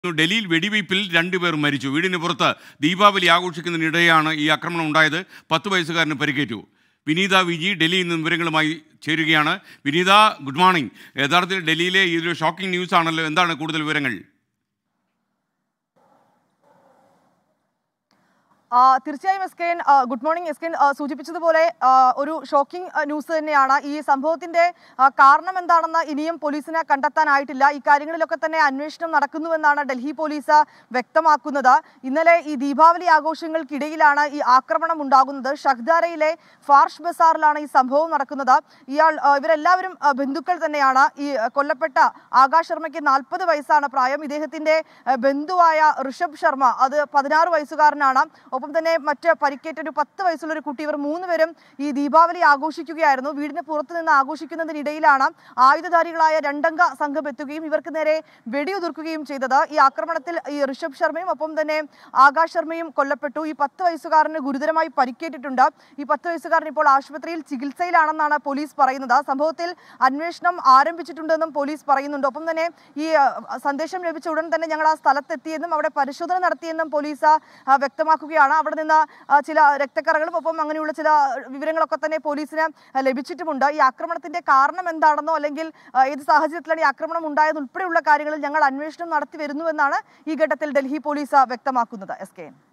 ഡൽഹിയിൽ വെടിവയ്പിൽ 2 പേർ മരിച്ചു. വീടിന് പുറത്ത് ദീപാവലി ആഘോഷിക്കുന്നതിനിടെയാണ് ഈ ആക്രമണം ഉണ്ടായത്. 10 വയസ്സുകാരന് പരിക്കേറ്റു. വിനീത വിജി ഡൽഹിയിൽ നിന്ന് വിവരങ്ങളുമായി ചേരുകയാണ്. Vineetha, good morning. യഥാർത്ഥത്തിൽ ഡൽഹിയിലെ ഇതൊരു ഷോക്കിംഗ് ന്യൂസ് ആണല്ലോ, എന്താണ് കൂടുതൽ വിവരങ്ങൾ? തീർച്ചയായും എസ്കെൻ, ഗുഡ് മോർണിംഗ് എസ്കെൻ സൂചിപ്പിച്ചതുപോലെ ഒരു ഷോക്കിംഗ് ന്യൂസ് തന്നെയാണ്. ഈ സംഭവത്തിന്റെ കാരണം എന്താണെന്ന് ഇനിയും പോലീസിന് കണ്ടെത്താനായിട്ടില്ല. ഈ കാര്യങ്ങളിലൊക്കെ തന്നെ അന്വേഷണം നടക്കുന്നുവെന്നാണ് ഡൽഹി പോലീസ് വ്യക്തമാക്കുന്നത്. ഇന്നലെ ഈ ദീപാവലി ആഘോഷങ്ങൾക്കിടയിലാണ് ഈ ആക്രമണം ഉണ്ടാകുന്നത്. ഷഹ്ദാരയിലെ ഫാർഷ് ബസാറിലാണ് ഈ സംഭവം നടക്കുന്നത്. ഇവരെല്ലാവരും ബന്ധുക്കൾ തന്നെയാണ്. ഈ കൊല്ലപ്പെട്ട ആകാശ് ശർമ്മയ്ക്ക് 40 വയസ്സാണ് പ്രായം. ഇദ്ദേഹത്തിന്റെ ബന്ധുവായ ഋഷഭ് ശർമ്മ അത് 16 വയസ്സുകാരനാണ്. ഒപ്പം തന്നെ മറ്റ് പരിക്കേറ്റ ഒരു 10 വയസ്സുള്ള ഒരു കുട്ടി. ഇവർ 3 പേരും ഈ ദീപാവലി ആഘോഷിക്കുകയായിരുന്നു. വീടിന് പുറത്തു നിന്ന് ആഘോഷിക്കുന്നതിനിടയിലാണ് ആയുധധാരികളായ 2 അംഗ സംഘം എത്തുകയും ഇവർക്ക് നേരെ വെടിയുതിർക്കുകയും ചെയ്തത്. ഈ ആക്രമണത്തിൽ ഈ ഋഷഭ് ശർമ്മയും ഒപ്പം തന്നെ ആകാശ് ശർമ്മയും കൊല്ലപ്പെട്ടു. ഈ 10 വയസ്സുകാരന് ഗുരുതരമായി പരിക്കേറ്റിട്ടുണ്ട്. ഈ 10 വയസ്സുകാരൻ ഇപ്പോൾ ആശുപത്രിയിൽ ചികിത്സയിലാണെന്നാണ് പോലീസ് പറയുന്നത്. സംഭവത്തിൽ അന്വേഷണം ആരംഭിച്ചിട്ടുണ്ടെന്നും പോലീസ് പറയുന്നുണ്ട്. ഒപ്പം തന്നെ ഈ സന്ദേശം ലഭിച്ച ഉടൻ തന്നെ ഞങ്ങൾ ആ സ്ഥലത്തെത്തിയെന്നും അവിടെ പരിശോധന നടത്തിയെന്നും പോലീസ് വ്യക്തമാക്കുകയാണ്. അവിടെ നിന്ന് ചില രക്തക്കറകളും ഒപ്പം അങ്ങനെയുള്ള ചില വിവരങ്ങളൊക്കെ തന്നെ പോലീസിന് ലഭിച്ചിട്ടുമുണ്ട്. ഈ ആക്രമണത്തിന്റെ കാരണം എന്താണെന്നോ അല്ലെങ്കിൽ ഏത് സാഹചര്യത്തിലാണ് ഈ ആക്രമണം ഉണ്ടായത് ഉൾപ്പെടെയുള്ള കാര്യങ്ങളിൽ ഞങ്ങൾ അന്വേഷണം നടത്തി വരുന്നുവെന്നാണ് ഈ ഘട്ടത്തിൽ ഡൽഹി പോലീസ് വ്യക്തമാക്കുന്നത്. S K.